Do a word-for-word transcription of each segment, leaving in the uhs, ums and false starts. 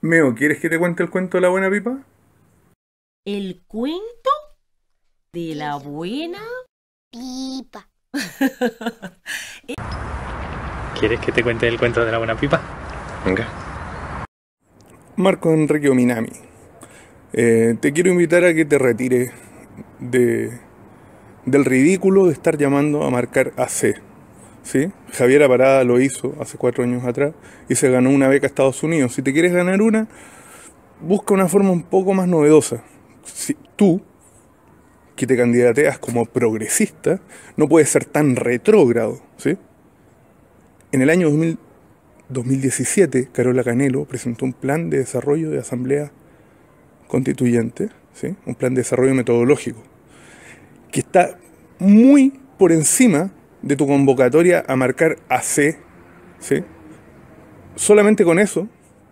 Meo, ¿quieres que te cuente el cuento de la buena pipa? ¿El cuento de la buena pipa? ¿Quieres que te cuente el cuento de la buena pipa? Venga. Marco Enrique Ominami, eh, te quiero invitar a que te retires de, del ridículo de estar llamando a marcar A C. ¿Sí? Javiera Parada lo hizo hace cuatro años atrás y se ganó una beca a Estados Unidos. Si te quieres ganar una, busca una forma un poco más novedosa. Si tú, que te candidateas como progresista, no puedes ser tan retrógrado, ¿sí? En el año dos mil, dos mil diecisiete, Carola Canelo presentó un plan de desarrollo de asamblea constituyente, ¿sí? Un plan de desarrollo metodológico, que está muy por encima de tu convocatoria a marcar A C, ¿sí? Solamente con eso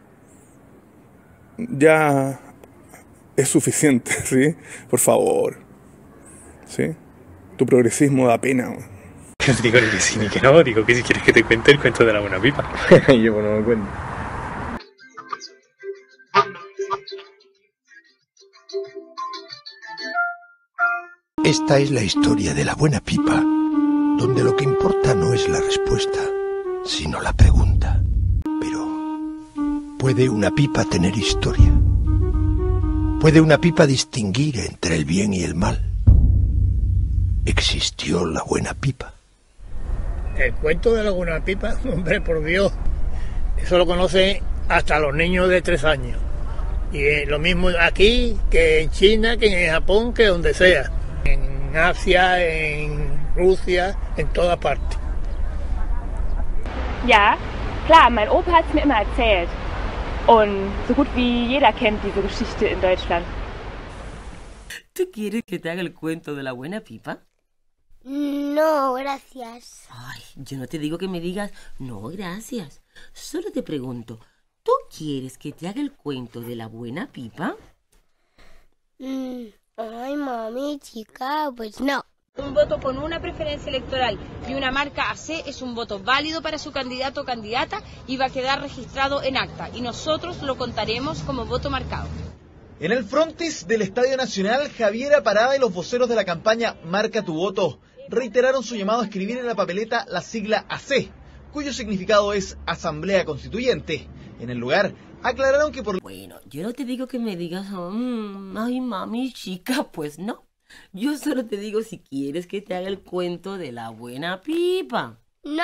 ya es suficiente, ¿sí? Por favor, ¿sí? Tu progresismo da pena, ¿no? Digo que sí ni que no, digo que si quieres que te cuente el cuento de la buena pipa. Yo pues no me cuento. Esta es la historia de la buena pipa, donde lo que importa no es la respuesta, sino la pregunta. Pero, ¿puede una pipa tener historia? ¿Puede una pipa distinguir entre el bien y el mal? ¿Existió la buena pipa? El cuento de la buena pipa, hombre, por Dios, eso lo conocen hasta los niños de tres años. Y es lo mismo aquí que en China, que en Japón, que donde sea. En Asia, en Rusia, en todas partes. Ja, klar, mein Opa hat es mir immer erzählt. Und so gut wie jeder kennt diese Geschichte in Deutschland. ¿Tú quieres que te haga el cuento de la buena pipa? No, gracias. Ay, yo no te digo que me digas, no, gracias. Solo te pregunto, ¿tú quieres que te haga el cuento de la buena pipa? Mm, ay, mami, chica, pues no. Un voto con una preferencia electoral y una marca A C es un voto válido para su candidato o candidata y va a quedar registrado en acta. Y nosotros lo contaremos como voto marcado. En el frontis del Estadio Nacional, Javiera Parada y los voceros de la campaña Marca tu Voto reiteraron su llamado a escribir en la papeleta la sigla A C, cuyo significado es Asamblea Constituyente. En el lugar, aclararon que por... Bueno, yo no te digo que me digas, mmm, ay mami chica, pues no. Yo solo te digo si quieres que te haga el cuento de la buena pipa. ¡No!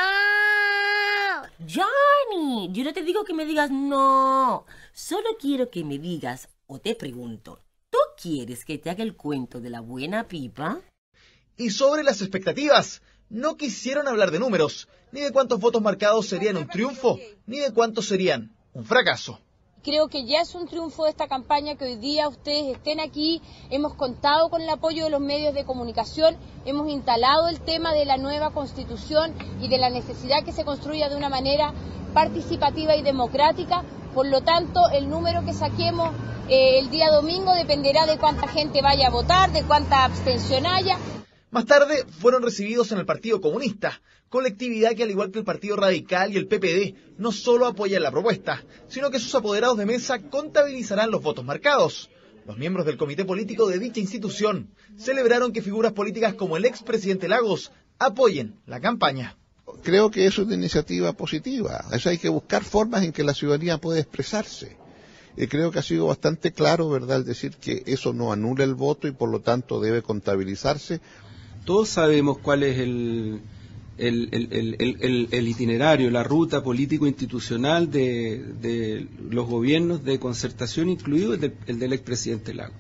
Johnny, yo no te digo que me digas no. Solo quiero que me digas, o te pregunto, ¿tú quieres que te haga el cuento de la buena pipa? Y sobre las expectativas, no quisieron hablar de números, ni de cuántos votos marcados serían un triunfo, ni de cuántos serían un fracaso. Creo que ya es un triunfo de esta campaña que hoy día ustedes estén aquí. Hemos contado con el apoyo de los medios de comunicación, hemos instalado el tema de la nueva Constitución y de la necesidad que se construya de una manera participativa y democrática. Por lo tanto, el número que saquemos eh, el día domingo dependerá de cuánta gente vaya a votar, de cuánta abstención haya. Más tarde fueron recibidos en el Partido Comunista, colectividad que al igual que el Partido Radical y el P P D no solo apoyan la propuesta, sino que sus apoderados de mesa contabilizarán los votos marcados. Los miembros del comité político de dicha institución celebraron que figuras políticas como el expresidente Lagos apoyen la campaña. Creo que eso es una iniciativa positiva. Eso hay que buscar formas en que la ciudadanía pueda expresarse. Y creo que ha sido bastante claro, ¿verdad?, el decir que eso no anula el voto y por lo tanto debe contabilizarse. Todos sabemos cuál es el, el, el, el, el, el itinerario, la ruta político-institucional de, de los gobiernos de concertación, incluido el, de, el del expresidente Lagos.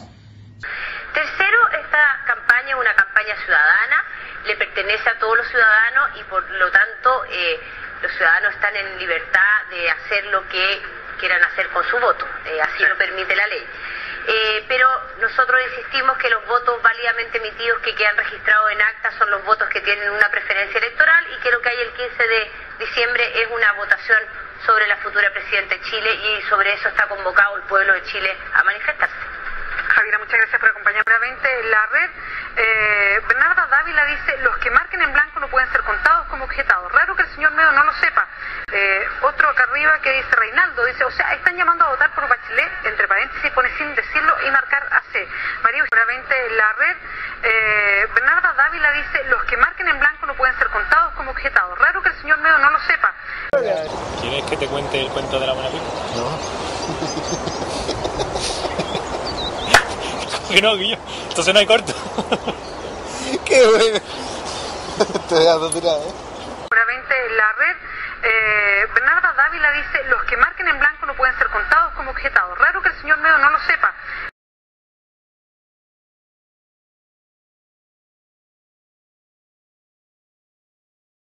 Tercero, esta campaña es una campaña ciudadana, le pertenece a todos los ciudadanos y por lo tanto eh, los ciudadanos están en libertad de hacer lo que quieran hacer con su voto, eh, así lo permite la ley. Eh, pero nosotros insistimos que los votos válidamente emitidos que quedan registrados en acta son los votos que tienen una preferencia electoral y que lo que hay el quince de diciembre es una votación sobre la futura presidenta de Chile y sobre eso está convocado el pueblo de Chile a manifestarse. Javiera, muchas gracias por acompañarme nuevamente en la red. Eh, Bernarda Dávila dice, los que marquen en blanco no pueden ser contados como objetados. Raro que el señor Medo no lo sepa. Eh, otro acá arriba que dice Reinaldo, dice, o sea, están llamando a votar por Bachelet, entre paréntesis pone sin decirlo y marcar A C. María seguramente la red. Eh, Bernarda Dávila dice, los que marquen en blanco no pueden ser contados como objetados. Raro que el señor Medo no lo sepa. ¿Quieres que te cuente el cuento de la buena pipa? No. Que no, Guillo. Entonces no hay corto. Qué bueno. Te dejas tirar, ¿eh? Seguramente la red. Eh, Bernarda Dávila dice, los que marquen en blanco no pueden ser contados como objetados.